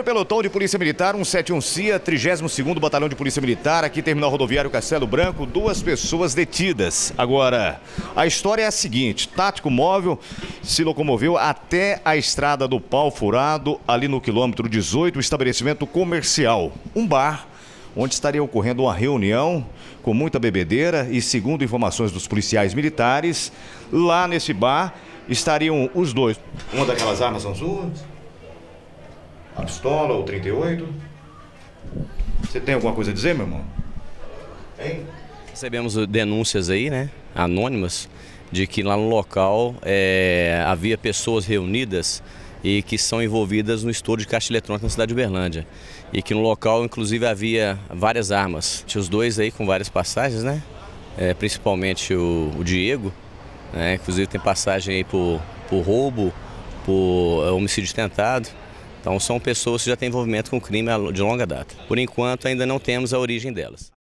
pelotão de Polícia Militar, 171 CIA, 32º Batalhão de Polícia Militar, aqui terminal rodoviário Castelo Branco, 2 pessoas detidas. Agora, a história é a seguinte: tático móvel se locomoveu até a estrada do Pau Furado, ali no quilômetro 18, estabelecimento comercial, um bar, onde estaria ocorrendo uma reunião com muita bebedeira e, segundo informações dos policiais militares, lá nesse bar estariam os dois. Uma daquelas armas são suas? A pistola ou 38? Você tem alguma coisa a dizer, meu irmão? Hein? Recebemos denúncias aí, né, anônimas, de que lá no local havia pessoas reunidas e que são envolvidas no estouro de caixa eletrônica na cidade de Uberlândia. E que no local, inclusive, havia várias armas. Tinha os dois aí com várias passagens, né? Principalmente o Diego, né? Inclusive tem passagem aí por roubo, por homicídio tentado. Então são pessoas que já têm envolvimento com crime de longa data. Por enquanto ainda não temos a origem delas.